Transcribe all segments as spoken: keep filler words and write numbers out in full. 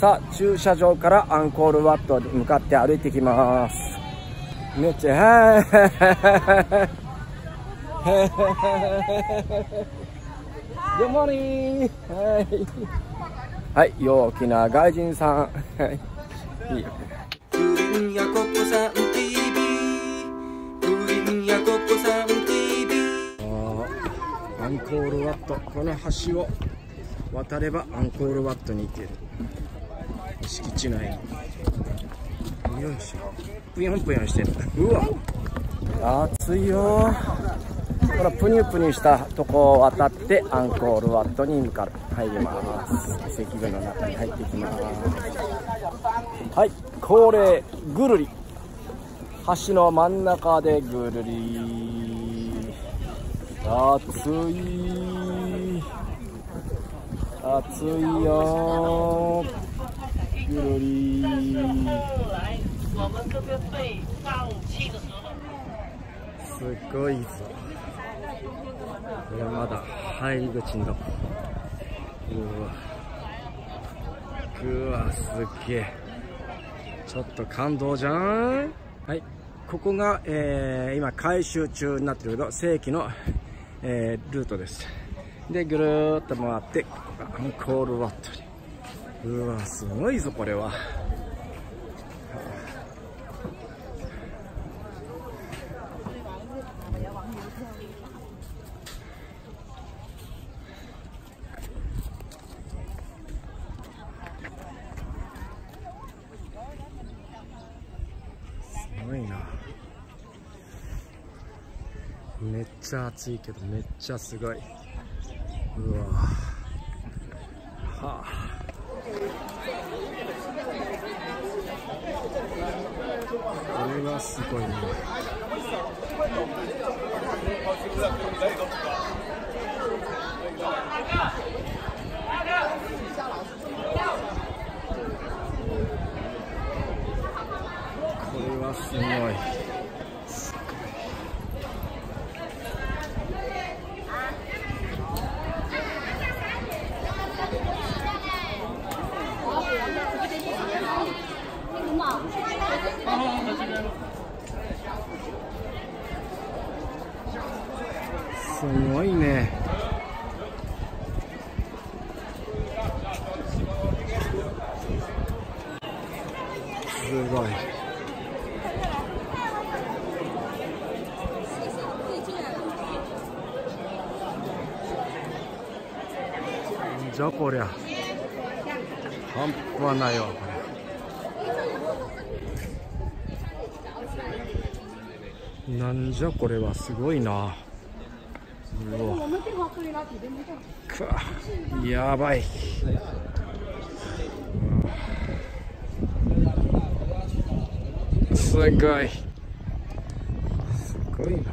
さあ、駐車場からアンコールワットに向かって歩いてきます。めっちゃ、はい。Good morning! はい。はい、陽気な外人さん。はい。いいよ。プリンやココさん ティーブイ。プリンやココさん ティーブイ。ああ、アンコールワット。この橋を渡ればアンコールワットに行ける。敷地内に。よいしょ。ぷよんぷよんしてる。うわ。暑いよ。このプニュプニュしたとこを渡ってアンコールワットに向かる。入ります。遺跡群の中に入っていきます。はい、恒例ぐるり。橋の真ん中でぐるり。暑い。暑いよ。ぐるり。すごいぞ。これまだ入り口の。うわ。うわ、すっげえ。ちょっと感動じゃん。はい。ここが、えー、今改修中になってるけど、正規の、えー、ルートです。で、ぐるーっと回って、ここがアンコールワットに。うわ、すごいぞ、これは。すごいな。めっちゃ暑いけどめっちゃすごい。うわ。はあ。これはすごいね。これはすごい。すごいね。すごい。じゃあこりゃ半端ないわこれ。なんじゃこれはすごいな。うわ。くわ、やばい。すごい。すごいな。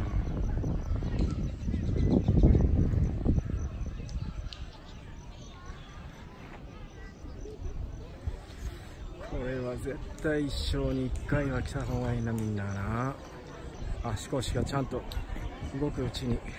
これは絶対一生に一回は来た方がいいな、みんなな。足腰がちゃんと動くうちに。